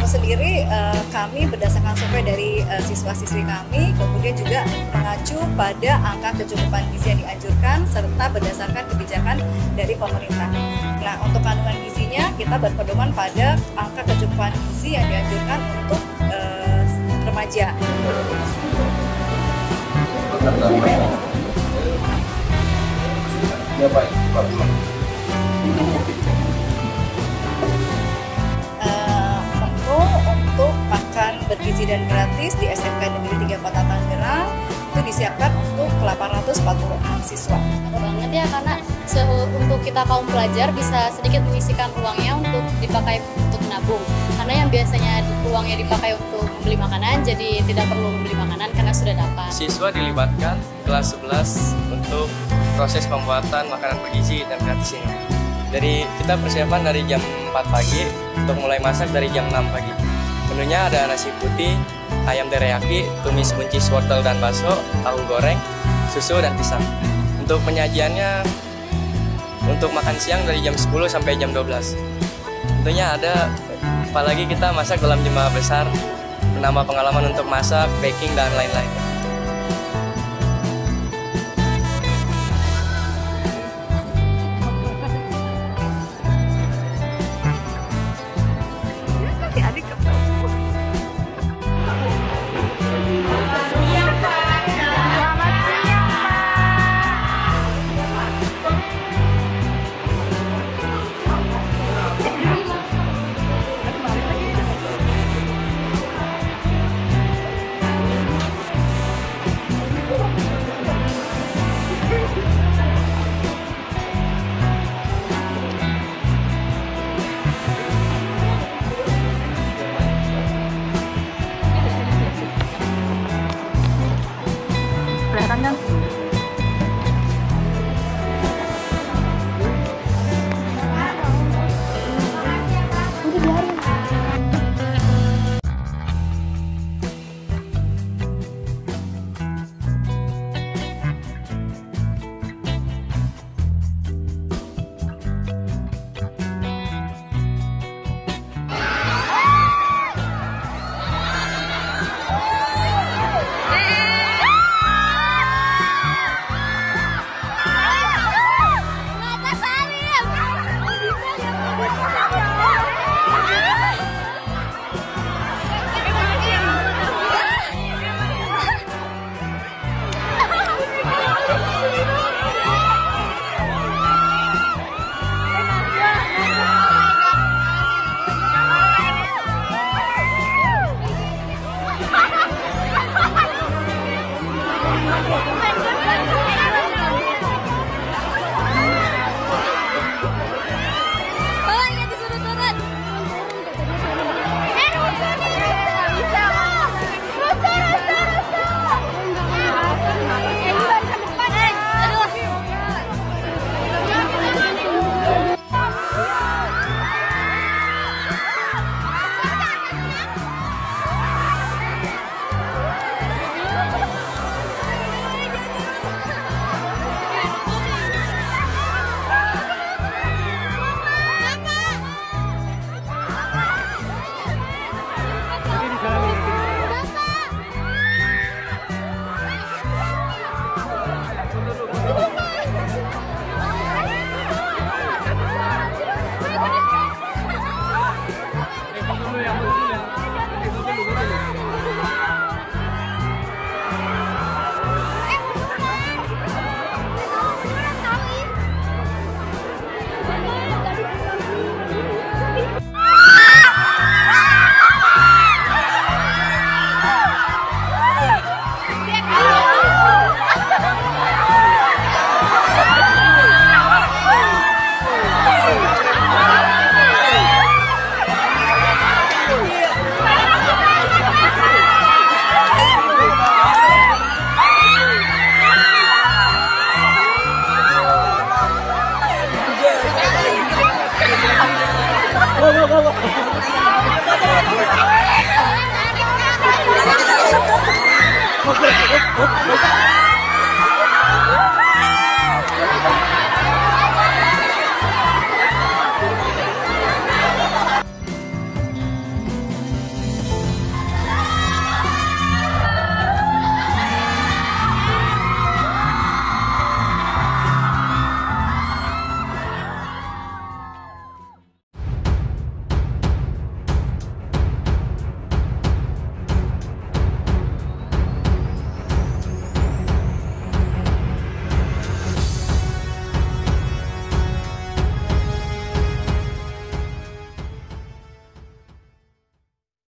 aku sendiri, kami berdasarkan survei dari siswa-siswi kami, kemudian juga mengacu pada angka kecukupan gizi yang dianjurkan serta berdasarkan kebijakan dari pemerintah. Nah, untuk kandungan gizinya kita berpedoman pada angka kecukupan gizi yang dianjurkan untuk remaja. Untuk makan bergizi dan gratis di SMK Negeri 3 Kota Tangerang itu disiapkan untuk 840 siswa. Banget ya, karena untuk kita kaum pelajar bisa sedikit menyisihkan uangnya untuk dipakai untuk menabung. Karena yang biasanya uangnya dipakai untuk membeli makanan, jadi tidak perlu membeli makanan karena sudah dapat. Siswa dilibatkan kelas 11 untuk proses pembuatan makanan bergizi dan gratis ini. Kita persiapan dari jam 4 pagi untuk mulai masak dari jam 6 pagi. Menunya ada nasi putih, ayam teriyaki, tumis buncis wortel dan bakso, tahu goreng, susu dan pisang. Untuk penyajiannya, untuk makan siang dari jam 10 sampai jam 12. Tentunya ada, apalagi kita masak dalam jumlah besar, menambah pengalaman untuk masak, baking, dan lain-lain. Kelihatan kan? Go.